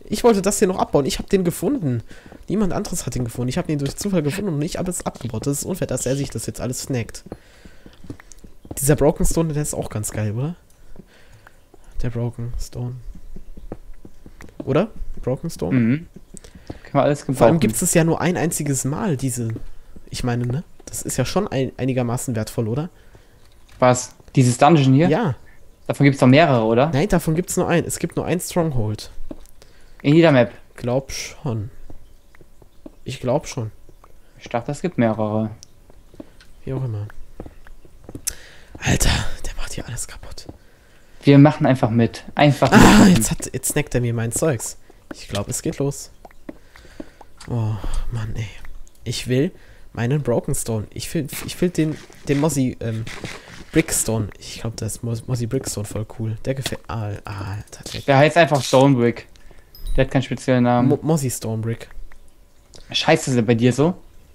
Ich wollte das hier noch abbauen. Ich habe den gefunden. Niemand anderes hat den gefunden. Ich habe ihn durch Zufall gefunden und nicht alles abgebaut. Das ist unfair, dass er sich das jetzt alles snackt. Dieser Broken Stone, der ist auch ganz geil, oder? Der Broken Stone. Oder? Broken Stone? Mhm. Kann man alles gebrauchen. Vor allem gibt es ja nur ein einziges Mal, diese... Ich meine, ne? Das ist ja schon einigermaßen wertvoll, oder? Was? Dieses Dungeon hier? Ja. Davon gibt es doch mehrere, oder? Nein, davon gibt es nur einen. Es gibt nur ein Stronghold. In jeder Map. Glaub schon. Ich glaub schon. Ich dachte, es gibt mehrere. Wie auch immer. Alter, der macht hier alles kaputt. Wir machen einfach mit. Einfach Ah, mit. jetzt snackt er mir mein Zeugs. Ich glaube, es geht los. Oh, Mann, ey. Ich will meinen Broken Stone. Ich will den Mossy Brickstone. Ich glaube, das ist Mossy Brickstone voll cool. Der gefällt. Alter, Der heißt einfach Stonebrick. Der hat keinen speziellen Namen. Mossy Stone Brick. Scheiße, ist der bei dir so?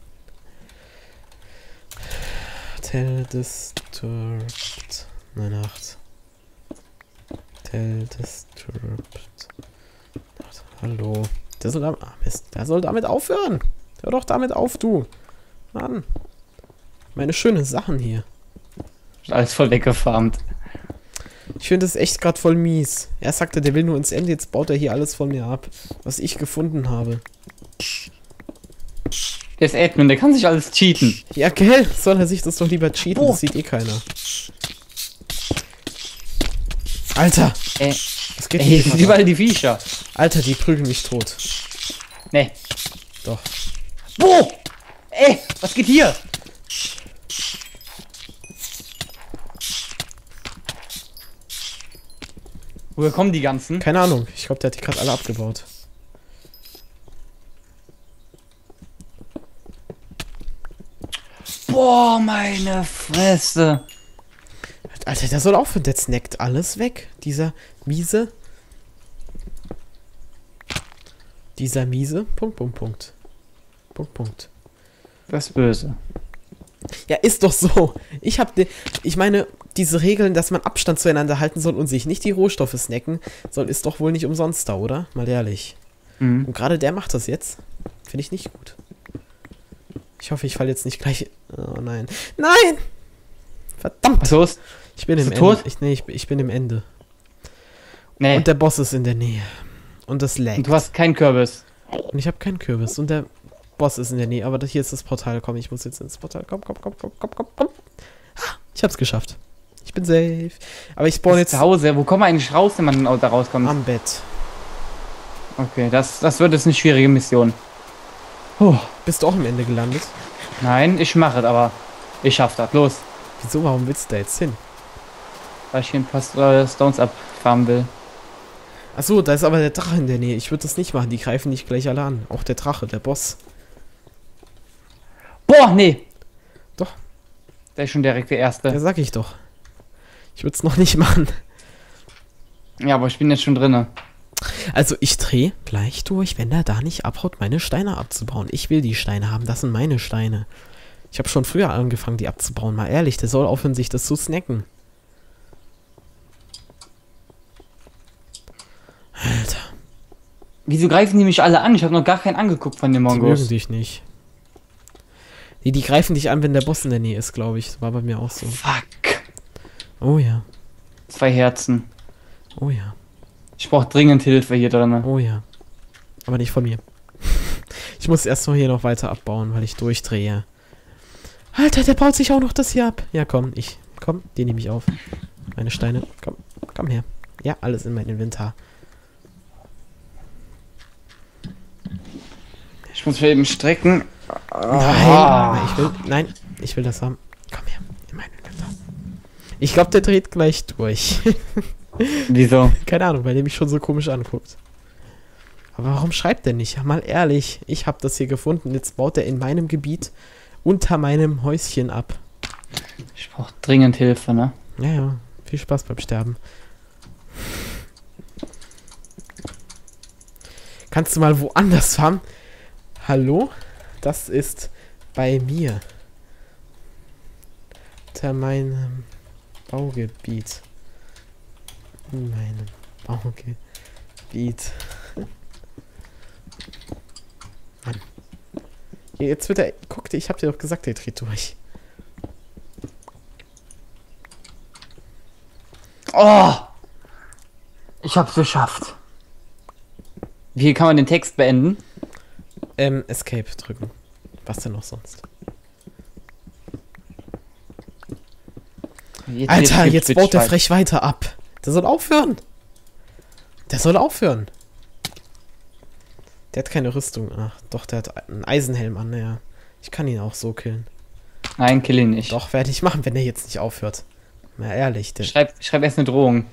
Tell disturbed. Nein, 8. Tell disturbed. Hallo. Der soll damit. Ah, Mist. Der soll damit aufhören. Hör doch damit auf, du. Mann. Meine schönen Sachen hier. Ist alles voll weggefarmt. Ich finde das echt gerade voll mies. Er sagte, der will nur ins Ende. Jetzt baut er hier alles von mir ab, was ich gefunden habe. Der ist Admin, der kann sich alles cheaten. Ja, gell? Soll er sich das doch lieber cheaten? Das sieht eh keiner. Alter! Was geht Ey, denn sind hier? überall die Viecher. Alter, die prügeln mich tot. Nee. Doch. Wo? Ey, was geht hier? Woher kommen die ganzen? Keine Ahnung. Ich glaube, der hat die gerade alle abgebaut. Boah, meine Fresse. Alter, der soll aufhören. Der snackt alles weg. Dieser miese. Dieser miese. Punkt, Punkt, Punkt. Punkt, Punkt. Das ist böse. Ja, ist doch so. Ich meine, diese Regeln, dass man Abstand zueinander halten soll und sich nicht die Rohstoffe snacken soll, ist doch wohl nicht umsonst da, oder? Mal ehrlich. Mhm. Und gerade der macht das jetzt. Finde ich nicht gut. Ich hoffe, ich falle jetzt nicht gleich... Oh nein. Nein! Verdammt! Was los? Ich bin im Bist du Ende. tot? Ich bin im Ende. Nee. Und der Boss ist in der Nähe. Und das laggt. Und du hast keinen Kürbis. Und ich habe keinen Kürbis. Und der Boss ist in der Nähe. Aber hier ist das Portal. Komm, ich muss jetzt ins Portal. Komm. Ich hab's geschafft. Ich bin safe. Aber ich spawn jetzt Zu Hause. Wo kommt man eigentlich raus, wenn man da rauskommt? am Bett. Okay, das wird jetzt eine schwierige Mission. Puh. Bist du auch am Ende gelandet? Nein, ich mache es, aber ich schaff das. Los. Wieso? Warum willst du da jetzt hin? Weil ich hier ein paar Stones abfarmen will. Achso, da ist aber der Drache in der Nähe. Ich würde das nicht machen. Die greifen nicht gleich alle an. Auch der Drache, der Boss. Boah, nee. Doch. Der ist schon direkt der Erste. Ja, sag ich doch. Ich würde es noch nicht machen. Ja, aber ich bin jetzt schon drinne. Also ich drehe gleich durch, wenn der da nicht abhaut, meine Steine abzubauen. Ich will die Steine haben, das sind meine Steine. Ich habe schon früher angefangen, die abzubauen. Mal ehrlich, der soll aufhören, sich das zu snacken. Alter. Wieso greifen die mich alle an? Ich habe noch gar keinen angeguckt von den Die mögen Mongos. dich nicht. Die greifen dich an, wenn der Boss in der Nähe ist, glaube ich. Das war bei mir auch so. Fuck. Oh ja. 2 Herzen. Oh ja. Ich brauche dringend Hilfe hier drin. Oh ja. Aber nicht von mir. Ich muss erst mal hier noch weiter abbauen, weil ich durchdrehe. Alter, der baut sich auch noch das hier ab. Ja, komm, den nehme ich auf. Meine Steine. Komm her. Ja, alles in mein Inventar. Ich muss mich eben strecken. Nein, ich will das haben. Komm her, in mein Inventar. Ich glaube, der dreht gleich durch. Wieso? Keine Ahnung, weil der mich schon so komisch anguckt. Aber warum schreibt der nicht? Ja, mal ehrlich, ich habe das hier gefunden. Jetzt baut er in meinem Gebiet unter meinem Häuschen ab. Ich brauche dringend Hilfe, ne? Ja, viel Spaß beim Sterben. Kannst du mal woanders fahren? Hallo? Das ist bei mir. Unter meinem Baugebiet. In meinem Baugebiet. Jetzt wird er... Guck dir, ich hab dir doch gesagt, der dreht durch. Oh! Ich hab's geschafft. Wie kann man den Text beenden? Escape drücken. Was denn noch sonst? Alter, jetzt baut der frech weiter ab. Der soll aufhören. Der soll aufhören. Der hat keine Rüstung. Ach, doch, der hat einen Eisenhelm an. Naja, ich kann ihn auch so killen. Nein, kill ihn nicht. Doch, werde ich machen, wenn er jetzt nicht aufhört. Na, ehrlich. Der Schreib erst eine Drohung.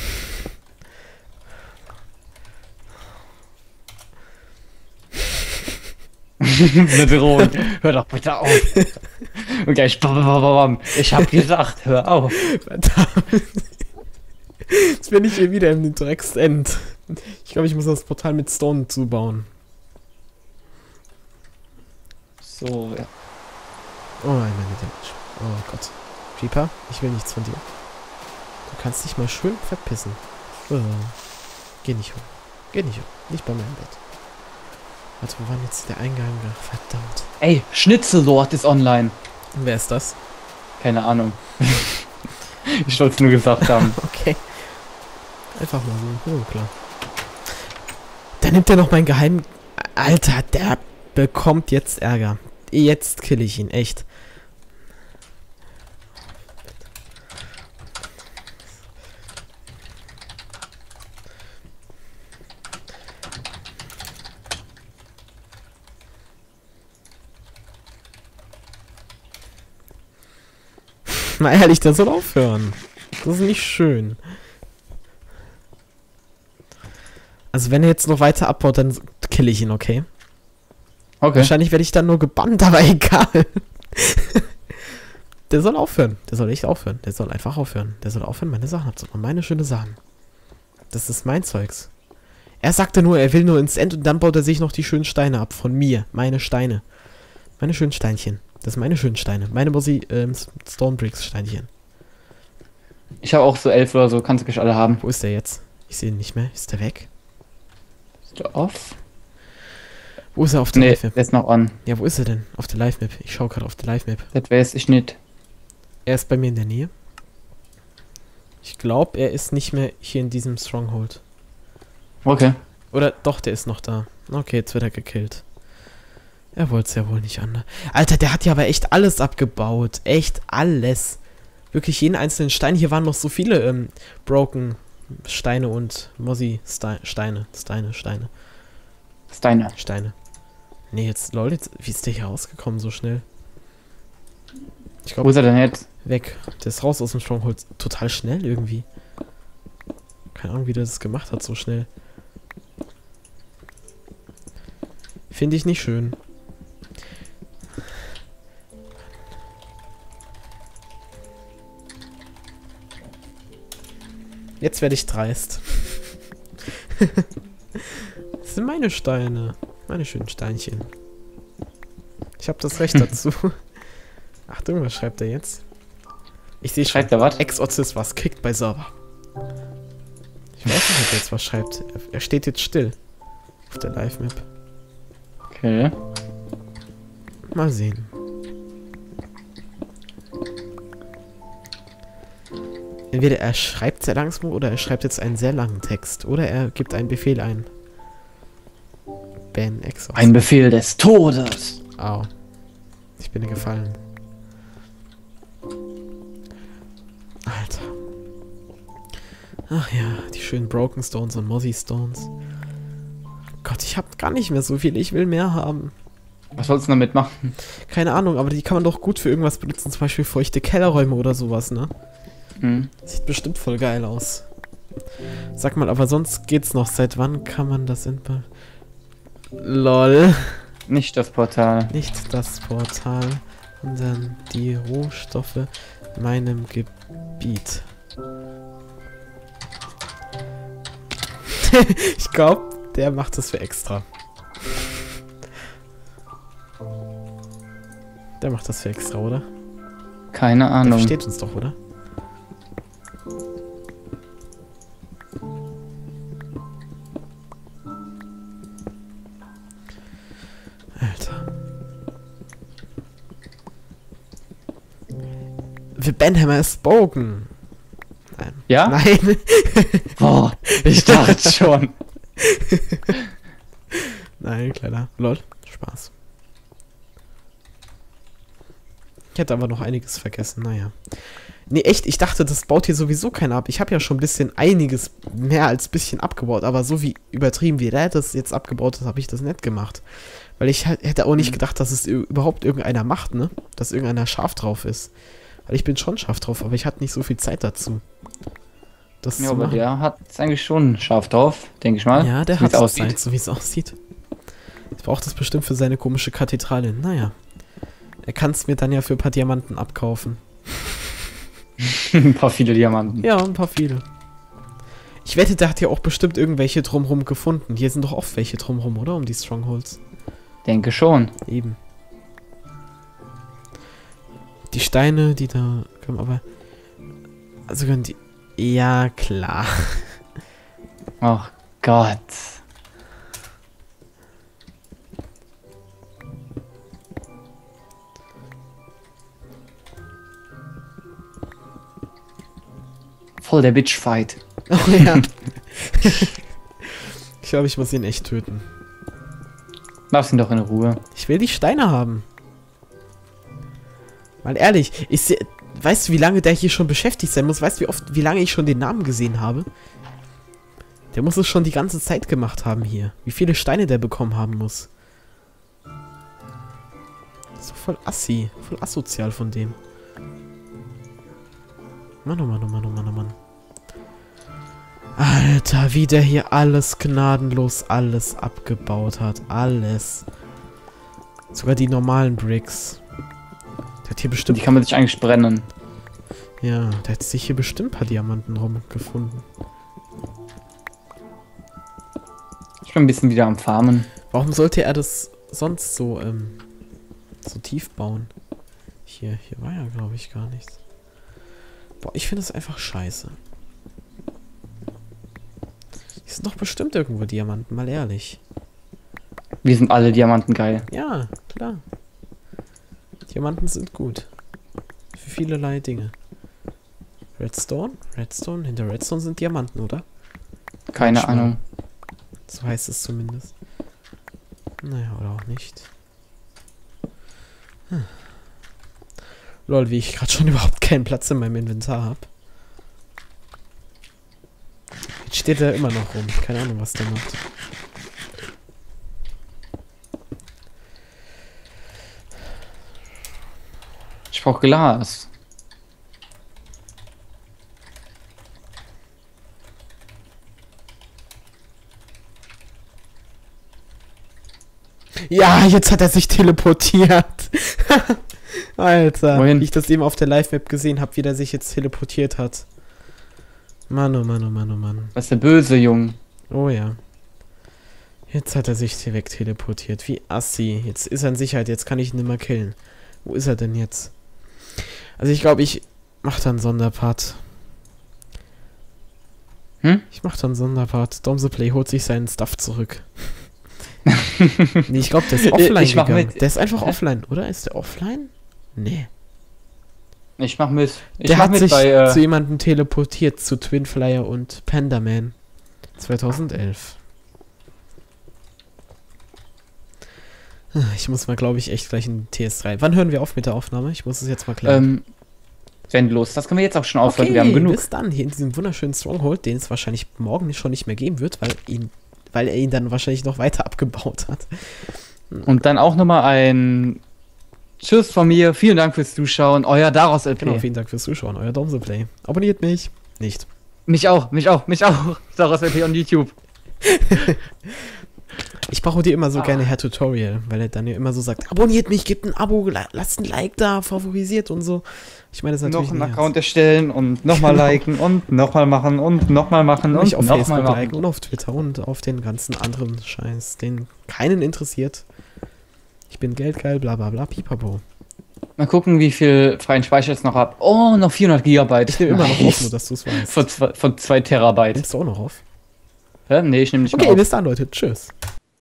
Eine Drohung. Hör doch bitte auf. Und gleich ich hab gesagt, hör auf. Verdammt. Jetzt bin ich hier wieder im Drecksend. Ich glaube, ich muss das Portal mit Stone zubauen. So, ja. Oh nein, meine Damage. Oh Gott. Creeper, ich will nichts von dir. Du kannst dich mal schön verpissen. Oh. Geh nicht hoch. Geh nicht hoch. Nicht bei meinem Bett. Warte, wo war denn jetzt der Eingang? Verdammt. Ey, Schnitzelord ist online. Und wer ist das? Keine Ahnung. Ich wollte es nur gesagt haben. Okay. Einfach mal so. Oh, klar. Da nimmt er noch mein Geheim... Alter, der bekommt jetzt Ärger. Jetzt kill ich ihn, echt. Na ehrlich, der soll aufhören. Das ist nicht schön. Also wenn er jetzt noch weiter abbaut, dann kill ich ihn, okay? Okay. Wahrscheinlich werde ich dann nur gebannt, aber egal. Der soll aufhören. Der soll echt aufhören. Der soll einfach aufhören. Der soll aufhören, meine Sachen abzubauen. Meine schöne Sachen. Das ist mein Zeugs. Er sagte nur, er will nur ins End und dann baut er sich noch die schönen Steine ab. Von mir. Meine Steine. Meine schönen Steinchen. Das sind meine schönen Steine. Meine Stonebricks Steinchen. Ich habe auch so 11 oder so, kannst du gleich alle haben. Wo ist der jetzt? Ich sehe ihn nicht mehr. Ist der weg? Ist der off? Wo ist er auf der Nee, Live-Map? der ist noch on. Ja, wo ist er denn? Auf der Live-Map. Ich schaue gerade auf der Live-Map. Das weiß ich nicht. Er ist bei mir in der Nähe. Ich glaube, er ist nicht mehr hier in diesem Stronghold. Okay. Oder doch, der ist noch da. Okay, jetzt wird er gekillt. Er wollte es ja wohl nicht anders. Alter, der hat ja aber echt alles abgebaut. Echt alles. Wirklich jeden einzelnen Stein. Hier waren noch so viele Broken Steine und Mozzie Steine. Nee, jetzt, lol, jetzt, wie ist der hier rausgekommen so schnell? Ich Wo glaube, ist er denn jetzt? weg. Der ist raus aus dem Stronghold. Total schnell irgendwie. Keine Ahnung, wie der das gemacht hat so schnell. Finde ich nicht schön. Jetzt werde ich dreist. Das sind meine Steine. Meine schönen Steinchen. Ich habe das Recht dazu. Achtung, was schreibt er jetzt? Ich sehe schon. Schreibt er was? Exorzist was kickt bei Server. Ich weiß nicht, ob er jetzt was schreibt. Er steht jetzt still. Auf der Live-Map. Okay. Mal sehen. Entweder er schreibt sehr langsam oder er schreibt jetzt einen sehr langen Text. Oder er gibt einen Befehl ein. Ban Exos. Ein Befehl des Todes. Au. Ich bin gefallen. Alter. Ach ja, die schönen Broken Stones und Mozzie Stones. Gott, ich hab gar nicht mehr so viel. Ich will mehr haben. Was sollst du damit machen? Keine Ahnung, aber die kann man doch gut für irgendwas benutzen. Zum Beispiel feuchte Kellerräume oder sowas, ne? Hm. Sieht bestimmt voll geil aus. Sag mal, aber sonst geht's noch. Seit wann kann man das LOL. Nicht das Portal. Nicht das Portal, sondern die Rohstoffe in meinem Gebiet. Ich glaube, der macht das für extra. Der macht das für extra, oder? Keine Der Ahnung. versteht uns doch, oder? Alter. The Banhammer is broken. Nein. Ja? Nein. Oh, ich dachte schon. Nein, kleiner. Lol. Spaß. Ich hätte aber noch einiges vergessen. Naja. Nee, echt, ich dachte, das baut hier sowieso keiner ab. Ich habe ja schon ein bisschen einiges mehr als ein bisschen abgebaut, aber so wie übertrieben wie der das jetzt abgebaut hat, habe ich das nicht gemacht. Weil ich hätte auch nicht gedacht, dass es überhaupt irgendeiner macht, ne? Dass irgendeiner scharf drauf ist. Weil ich bin schon scharf drauf, aber ich hatte nicht so viel Zeit dazu. Das Ja, zu aber machen. der hat es eigentlich schon scharf drauf, denke ich mal. Ja, der wie hat es es Zeit, aussieht. so wie es aussieht. Ich brauche das bestimmt für seine komische Kathedrale. Naja. Er kann es mir dann ja für ein paar Diamanten abkaufen. Ein paar viele Diamanten. Ja, ein paar viele. Ich wette, der hat ja auch bestimmt irgendwelche drumrum gefunden. Hier sind doch oft welche drumrum, oder? Um die Strongholds. Denke schon. Eben. Die Steine, die da kommen, aber... Also können die... Ja, klar. Oh Gott. Voll der Bitchfight. Oh ja. Ich glaube, ich muss ihn echt töten. Lass ihn doch in Ruhe. Ich will die Steine haben. Mal ehrlich, weißt du, wie lange der hier schon beschäftigt sein muss? Weißt du, wie lange ich schon den Namen gesehen habe? Der muss es schon die ganze Zeit gemacht haben hier. Wie viele Steine der bekommen haben muss. Das ist doch voll assi. Voll asozial von dem. Mann, oh Mann, oh Mann, oh Mann, oh Mann. Alter, wie der hier alles gnadenlos alles abgebaut hat. Alles. Sogar die normalen Bricks. Der hat hier bestimmt... Die kann man sich eigentlich brennen. Ja, der hat sich hier bestimmt ein paar Diamanten rumgefunden. Ich bin ein bisschen wieder am Farmen. Warum sollte er das sonst so, so tief bauen? Hier war ja, glaube ich, gar nichts. Boah, ich finde es einfach scheiße. Hier sind doch bestimmt irgendwo Diamanten, mal ehrlich. Wir sind alle Diamanten geil. Ja, klar. Diamanten sind gut. Für vielerlei Dinge. Redstone? Redstone? Hinter Redstone sind Diamanten, oder? Keine Manchmal. Ahnung. So heißt es zumindest. Naja, oder auch nicht. Lol, wie ich gerade schon überhaupt keinen Platz in meinem Inventar habe. Jetzt steht er immer noch rum. Keine Ahnung, was der macht. Ich brauche Glas. Ja, jetzt hat er sich teleportiert. Alter, Wohin? wie ich das eben auf der Live-Map gesehen habe, wie der sich jetzt teleportiert hat. Mann, oh Mann, oh Mann, oh Mann. Was ist der böse Junge? Oh ja. Jetzt hat er sich hier weg teleportiert. Wie assi. Jetzt ist er in Sicherheit. Jetzt kann ich ihn nicht mehr killen. Wo ist er denn jetzt? Also ich glaube, ich mache da einen Sonderpart. Hm? Ich mache da einen Sonderpart. Domseplay holt sich seinen Stuff zurück. Nee, ich glaube, der ist offline Ich mach gegangen. mit. Der ist einfach Hä? offline, oder? Ist der offline? Nee. Ich mach mit. Ich Der mach hat mit sich bei. zu jemandem teleportiert, zu Twinflyer und Pandaman. 2011. Ich muss mal, glaube ich, echt gleich in TS3. Wann hören wir auf mit der Aufnahme? Ich muss es jetzt mal klären. Wenn los, das können wir jetzt auch schon aufhören. Wir haben Okay, genug. bis dann. Hier in diesem wunderschönen Stronghold, den es wahrscheinlich morgen schon nicht mehr geben wird, weil er ihn dann wahrscheinlich noch weiter abgebaut hat. Und dann auch nochmal ein Tschüss von mir. Vielen Dank fürs Zuschauen. Euer Daraus LP. Genau, vielen Dank fürs Zuschauen. Euer Domseplay. Abonniert mich. Nicht. Mich auch. Daraus LP on YouTube. Ich parodiere immer so gerne Herr Tutorial, weil er dann ja immer so sagt, abonniert mich, gebt ein Abo, lasst ein Like da, favorisiert und so. Ich meine, das ist natürlich Noch einen nicht Account erstellen und nochmal Genau. liken und nochmal machen und nochmal machen ernst. und Mich auf nochmal Facebook machen. liken und auf Twitter und auf den ganzen anderen Scheiß, den keinen interessiert. Ich bin geldgeil, bla bla bla, pipapo. Mal gucken, wie viel freien Speicher ich jetzt noch habe. Oh, noch 400 Gigabyte. Ich nehme immer noch auf, nur dass du es weißt. Von 2 Terabyte. Nimmst du auch noch auf? Hä? Nee, ich nehme nicht Okay, mehr auf. bis dann, Leute. Tschüss.